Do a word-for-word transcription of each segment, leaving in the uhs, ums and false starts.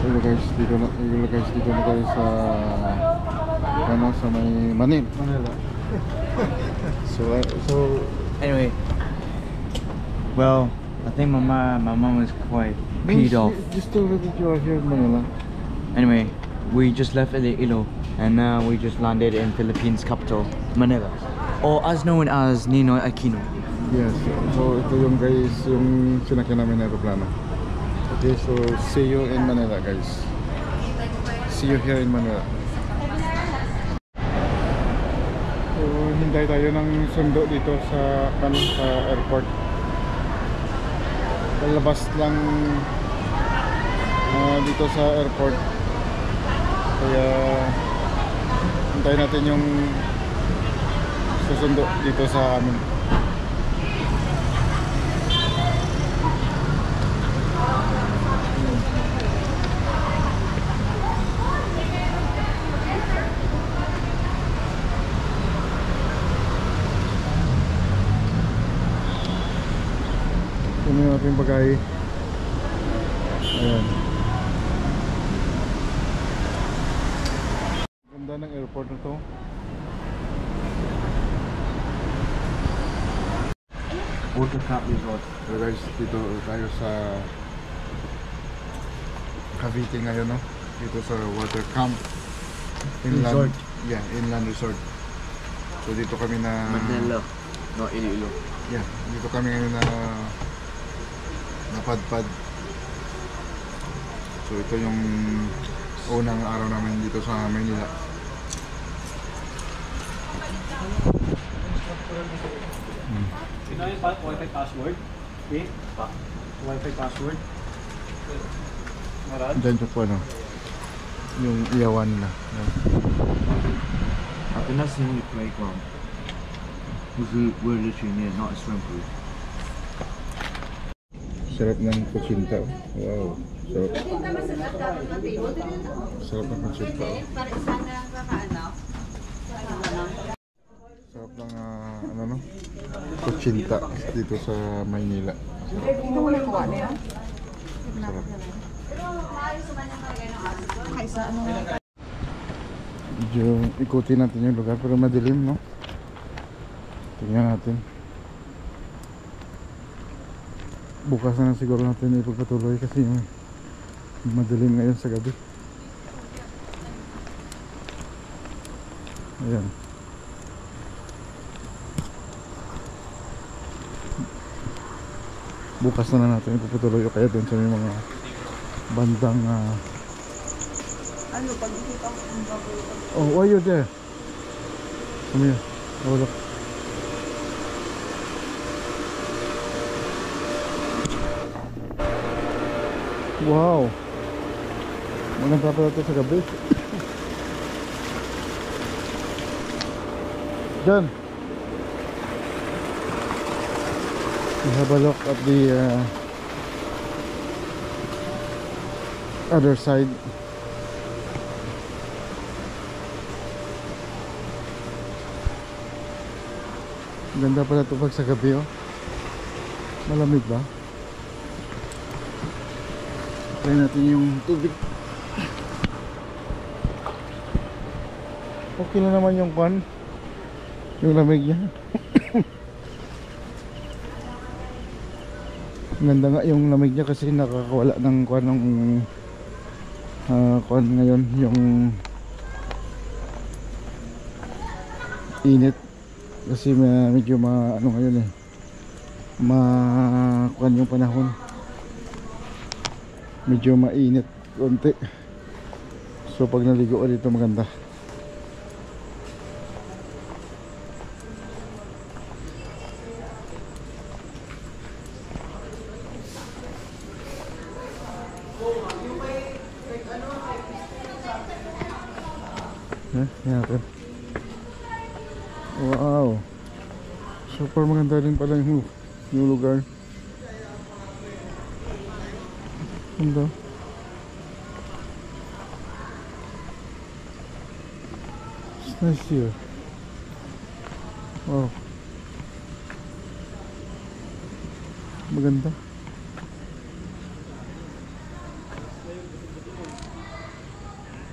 Hello guys, dito na, hello guys, dito na tayo sa ano, sa may Manila. Manila. so, uh, so anyway, well, I think my mom, my mom was quite peed off. Just tell her that you are here in Manila. Anyway, we just left Iloilo and now we just landed in Philippines capital, Manila, or as known as Ninoy Aquino. Yes, so ito yung guys, yung sinakyan namin na aeroplano. Okay, so see you in Manila guys. See you here in Manila. So hintay tayo ng sundo dito sa ano, sa airport. Palabas lang uh, dito sa airport. Kaya hintay natin yung susundo dito sa amin. Ano yung ating bagay. Ayan. Ganda ng airport na to. Water Camp Resort. So guys, dito tayo sa Cavite ngayon, no? Dito sa Water Camp Inland Resort. Yeah, Inland Resort. So dito kami na Manila, not Iloilo. Yeah, dito kami ngayon na napadpad. So ito yung unang araw namin dito sa Manila. Hmm. Sino yung Wi-Fi password? Okay? Pa. Wi-Fi password? Marad? Diyan yung po ano, yung iyawan nila. I think that's the only playground. We're, we're literally near, not a swimming pool. Sarap ng kutsinta. Wow. Sarap. Sarap ng kutsinta. Sarap ng uh, ano no? Kutsinta dito sa Maynila. Sarap. Medyo ikutin natin yung lugar pero madilim, no? Tingnan natin. Bukas na siguro natin ipagpatuloy kasi yung madilim ngayon sa gabi. Ayan. Bukas na lang natin ipagpatuloy o kaya dun sa may mga bandang uh... ano pag ikita ko kung bago. Oh, why you there? Come here. Oh, look. Wow, maganda pala ito sa gabi. Diyan, we have a look at the uh, other side. Ganda pala ito pag sa gabi, oh. Malamig ba? Try natin yung tubig. Okay na naman yung kwan, yung lamig niya. Ganda nga yung lamig niya kasi nakakawala ng kwan ng uh, kwan ngayon, yung init kasi medyo ma ano ngayon eh, ma kwan yung panahon. Medyo mainit konti. So pag naligo dito maganda. Eh, yan natin. Wow, super maganda rin pala yung, yung lugar. Ganda. It's nice here. Wow, maganda.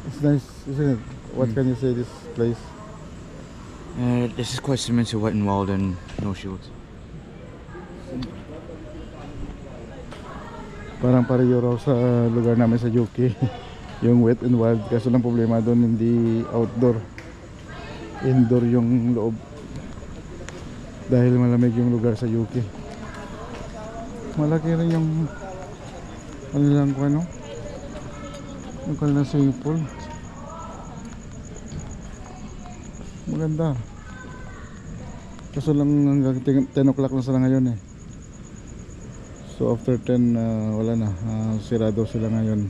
It's nice, isn't it? What Mm. can you say this place? Uh, this is quite similar to Wet n Wild and No Shields. Parang pareho raw sa lugar namin sa U K. Yung Wet n Wild. Kaso lang problema doon hindi outdoor. Indoor yung loob. Dahil malamig yung lugar sa U K. Malaki rin yung ano lang ko ano. Yung kanilang swimming pool. Maganda. Kaso lang hanggang ten o'clock na sila ngayon eh. So after ten uh, wala na, uh, sirado sila ngayon.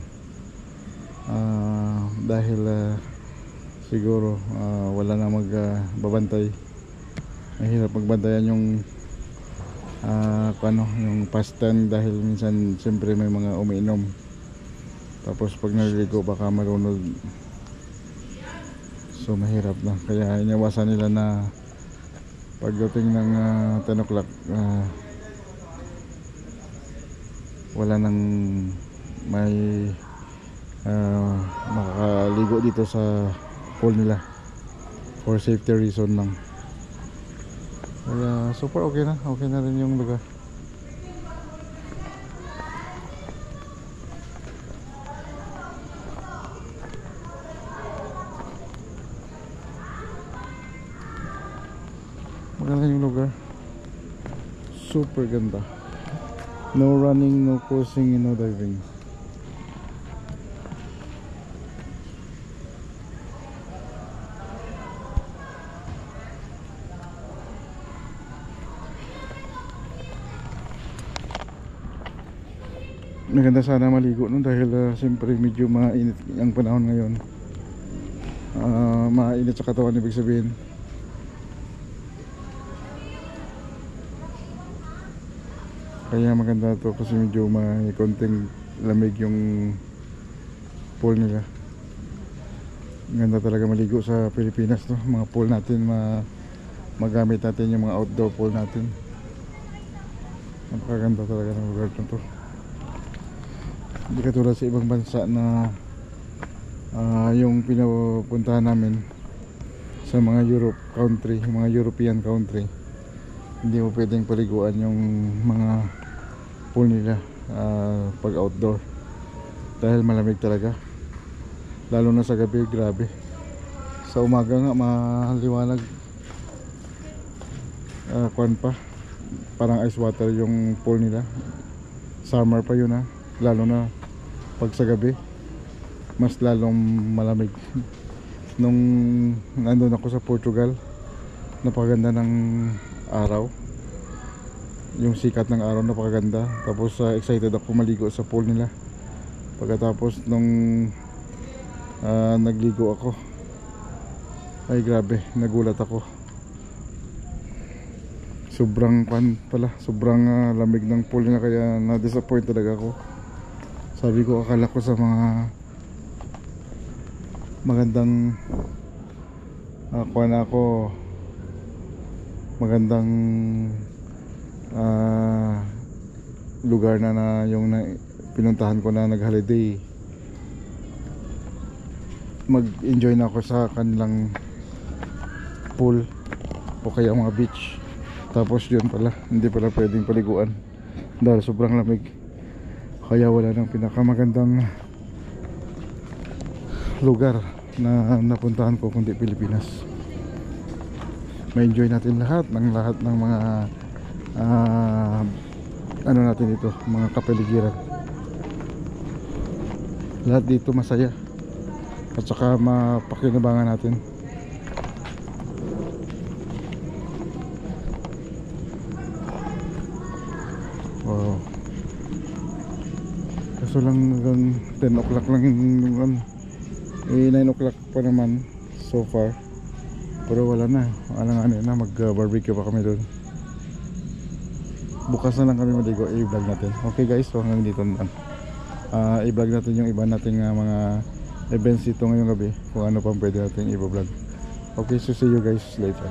Uh, dahil uh, siguro uh, wala na magbabantay. Uh, mahirap magbantayan yung uh, ano, yung past ten dahil minsan siyempre may mga umiinom. Tapos pag naliligo baka marunod. So mahirap na. Kaya iniwasan nila na pagdating ng uh, ten o'clock uh, wala nang may uh, makakaligo dito sa pool nila for safety reason lang. Kaya super okay na, okay na rin yung lugar. Maganda yung lugar, super ganda. No running, no cruising, no diving. Maganda sana maligo no dahil uh, siyempre medyo mainit ang panahon ngayon. Uh, mainit sa katawan ibig sabihin. Kaya maganda to kasi medyo may konting lamig yung pool nila. Maganda talaga maligo sa Pilipinas no. Mga pool natin ma magamit natin yung mga outdoor pool natin. Napakaganda talaga ng lugar na to. Hindi katulad sa ibang bansa na uh, yung pinupuntahan namin sa mga Europe country, mga European country. Hindi mo pwedeng paliguan yung mga pool nila uh, pag outdoor dahil malamig talaga, lalo na sa gabi. Grabe, sa umaga nga maliwanag, uh, kuwan pa, parang ice water yung pool nila. Summer pa yun ha, lalo na pag sa gabi mas lalong malamig. Nung nandun ako sa Portugal, napakaganda ng araw, yung sikat ng araw napakaganda. Tapos uh, excited ako maligo sa pool nila. Pagkatapos nung uh, nagligo ako, ay grabe, nagulat ako. Sobrang pan pala, sobrang uh, lamig ng pool nila, kaya na-disappoint talaga ako. Sabi ko akala ko sa mga magandang uh, kuha na ako, magandang uh, lugar na na yung na, pinuntahan ko na nag-holiday, mag-enjoy na ako sa kanilang pool o kaya mga beach. Tapos yun pala, hindi pala pwedeng paliguan dahil sobrang lamig. Kaya wala nang pinakamagandang lugar na napuntahan ko kundi Pilipinas. Ma-enjoy natin lahat ng lahat ng mga uh, ano natin dito, mga kapaligiran. Lahat dito masaya at saka mapakinabangan natin. Wow. Kaso lang hanggang ten o'clock lang yung ano, eh nine o'clock pa naman so far. Pero wala na, alang ano na, mag uh, barbecue pa kami doon. Bukas na lang kami maligo, i-vlog natin. Okay guys, so hanggang dito na. uh, I-vlog natin yung iba nating uh, mga events dito ngayong gabi, kung ano pang pwede natin i-vlog. Okay, so see you guys later.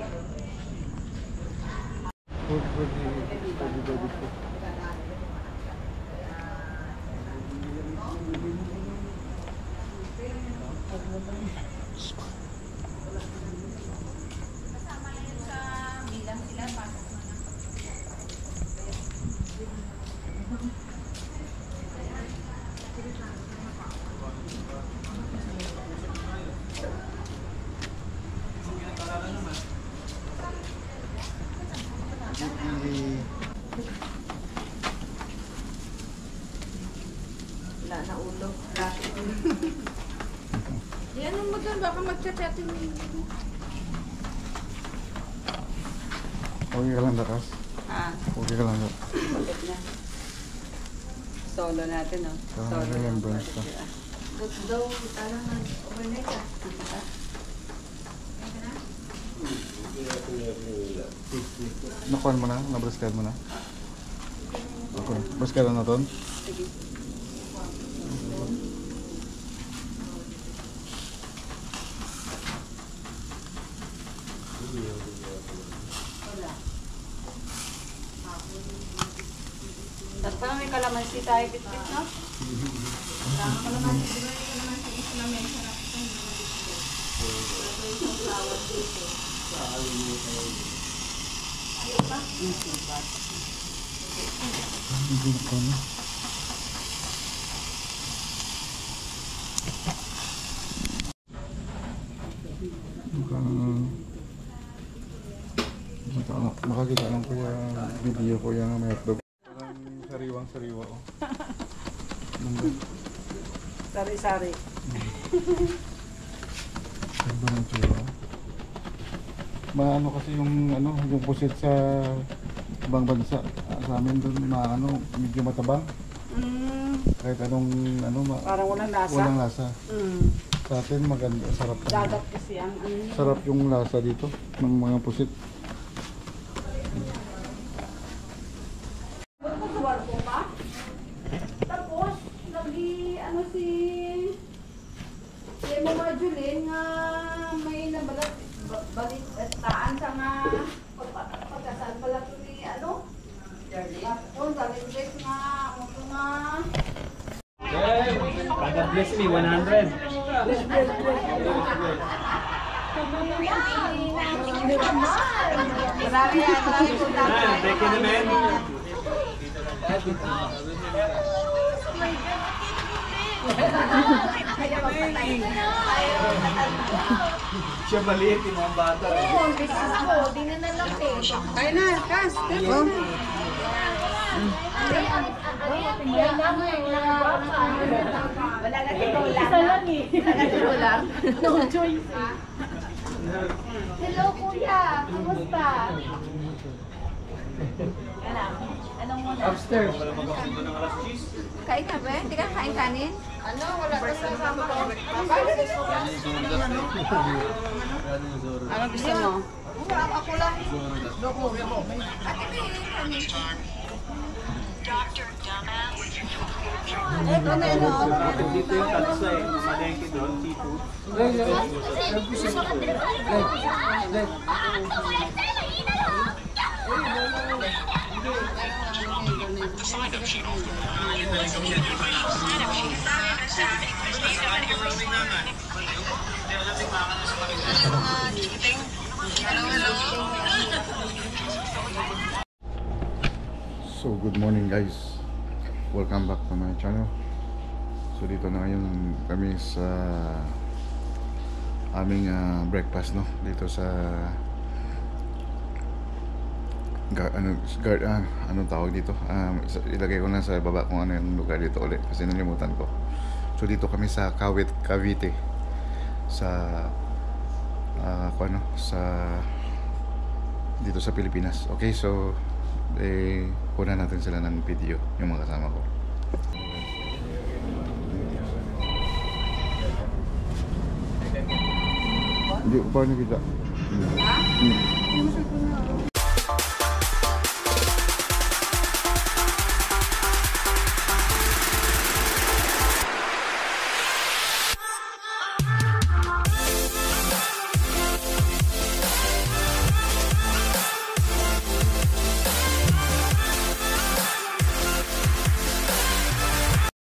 Yan ang mo doon, baka mag-chat-chatin mo. Okay ka lang, Lakas. Ah, Okay ka lang. ulit na. Solo natin, no? Ah, Solo remembrance ka. Gusto daw, parang overnight ah. Nakuhan mo na? Nabraskad mo na? Okay. Braskad na natin? Sige. Tapos pala may kalamansi tayo bit-bit, no? Hindi na kami. Maka, makakita lang ko yung video ko yung may hotdog. Parang sariwang sariwa oh. Sari-sari. Ano ba ng tsura? Maano kasi yung ano, yung pusit sa ibang bansa. Ah, sa amin doon maano, medyo matabang. Mm, Kahit anong ano, ma parang walang lasa. walang lasa. Mm, Sa atin maganda, sarap. lang. dagat kasi ang ano yun. Sarap yung lasa dito ng mga pusit. Tapos, lagi, ano si... Si Mama Julene nga may nabalat, ba- balik, at taan sa nga pagpa- pagkasal pala to ni, ano? Tapos, galing nga, ano nga... God bless me, one hundred. Marami yan, marami po Ah, thank you naman. Siya maliit yung mga bata. Oo, bisis ko, di na nalaki. Kaya na, Kas. Wala na titulang. Isa lang eh. Wala na titulang. No choice eh. Hello kuya, kamusta? Anong muna? Upstairs. Wala magkasundo ng alas cheese. Kain ka ba? Hindi ka kain kanin? Ano? Wala ka kasama ko. Ano gusto mo? Ako lang. Ate, may kanin. Ito na yun. Dito yung kalsa eh. Malengke doon, Tito. So good morning guys, welcome back to my channel. So dito na ngayon kami sa aming uh, breakfast no, dito sa gar, ano, gar, ah, anong tawag dito, um, ilagay ko na sa baba kung ano yung lugar dito ulit kasi nalimutan ko. So dito kami sa Kawit, Cavite sa uh, kung ano, sa dito sa Pilipinas. Okay, so eh, kuna natin sila ng video yung mga kasama ko. Hindi ko pa nakita. Hmm. Hmm.